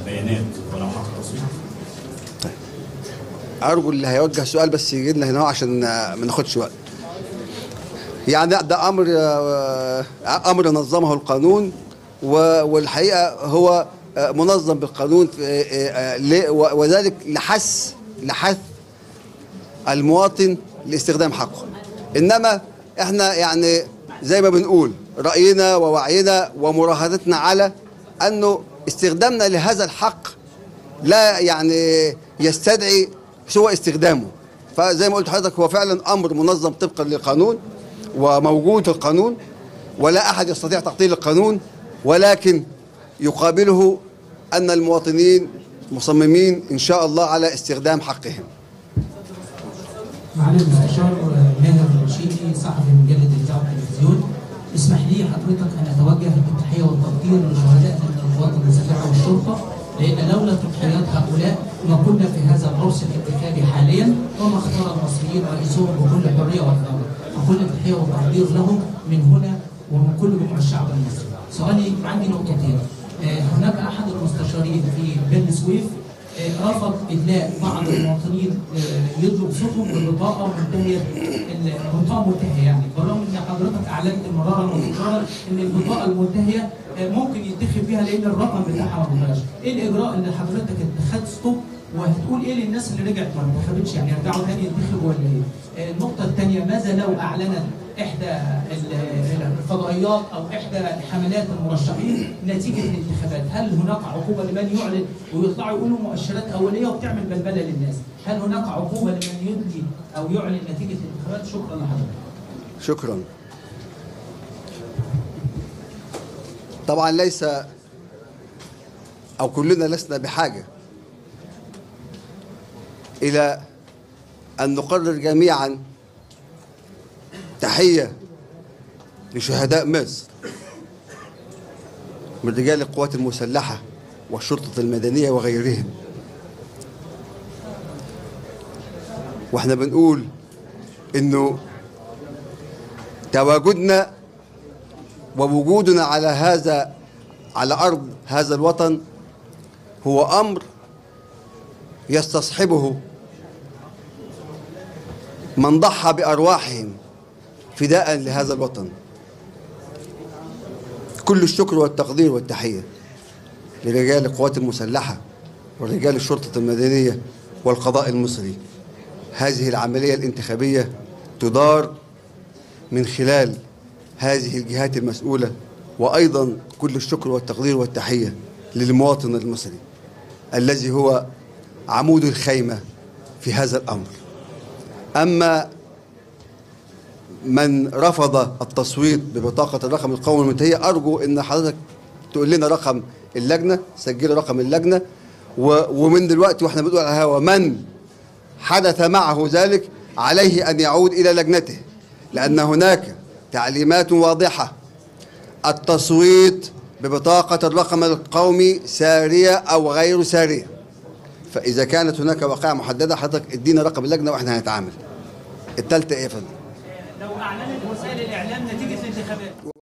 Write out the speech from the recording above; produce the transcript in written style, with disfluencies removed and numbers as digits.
بيانات ولا حق تصويت؟ طيب ارجو اللي هيوجه السؤال بس يجي لنا هنا عشان ما ناخدش وقت. يعني ده امر نظمه القانون، والحقيقه هو منظم بالقانون، وذلك لحث المواطن لاستخدام حقه. انما احنا يعني زي ما بنقول راينا ووعينا ومراهنتنا على انه استخدامنا لهذا الحق لا يعني يستدعي سوء استخدامه. فزي ما قلت لحضرتك هو فعلا امر منظم طبقا للقانون وموجود في القانون، ولا احد يستطيع تعطيل القانون، ولكن يقابله ان المواطنين مصممين ان شاء الله على استخدام حقهم. معالي المستشار ماهر الرشيدي صحفي مجله الاذاعه والتلفزيون، اسمح لي حضرتك ان اتوجه بالتحيه والتقدير لشهدائنا من القوات المسلحه والشرطه، لان لولا تضحيات هؤلاء ما كنا في هذا العرس الانتخابي حاليا وما اختار المصريين رئيسهم بكل حريه وحريه. فكل التحيه والتقدير لهم من هنا ومن كل جموع الشعب المصري. سؤالي عندي نقطتين. هناك احد المستشارين في بني سويف رفض ادلاء بعض المواطنين يطلب صوتهم بالبطاقه منتهيه يعني، بالرغم ان حضرتك اعلنت مرارا وتكرارا ان البطاقه المنتهيه ممكن ينتخب بيها لان الرقم بتاعها ما بقاش. ايه الاجراء اللي حضرتك اتخذته وهتقول ايه للناس اللي رجعت ما انتخبتش؟ يعني يرجعوا تاني ينتخبوا ولا ايه؟ النقطه الثانيه، ماذا لو اعلنت احدى الفضائيات او احدى حملات المرشحين نتيجه الانتخابات؟ هل هناك عقوبه لمن يعلن ويطلعوا يقولوا مؤشرات اوليه وبتعمل بلبله للناس؟ هل هناك عقوبه لمن يدلي او يعلن نتيجه الانتخابات؟ شكرا لحضرتك. شكرا. طبعا ليس او كلنا لسنا بحاجه الى ان نقرر جميعا تحية لشهداء مصر من رجال القوات المسلحة والشرطة المدنية وغيرهم. واحنا بنقول انه تواجدنا ووجودنا على أرض هذا الوطن هو أمر يستصحبه من ضحى بأرواحهم فداء لهذا الوطن. كل الشكر والتقدير والتحية لرجال القوات المسلحة ورجال الشرطة المدنية والقضاء المصري. هذه العملية الانتخابية تدار من خلال هذه الجهات المسؤولة، وأيضا كل الشكر والتقدير والتحية للمواطن المصري الذي هو عمود الخيمة في هذا الأمر. أما من رفض التصويت ببطاقة الرقم القومي المنتهية، أرجو أن حضرتك تقول لنا رقم اللجنة، سجلوا رقم اللجنة، ومن دلوقتي واحنا بنقول على الهواء من حدث معه ذلك عليه أن يعود إلى لجنته، لأن هناك تعليمات واضحة: التصويت ببطاقة الرقم القومي سارية أو غير سارية. فإذا كانت هناك واقعة محددة حضرتك ادينا رقم اللجنة واحنا هنتعامل. الثالثة ايه يا فندم؟ لو اعلنت وسائل الاعلام نتيجة الانتخابات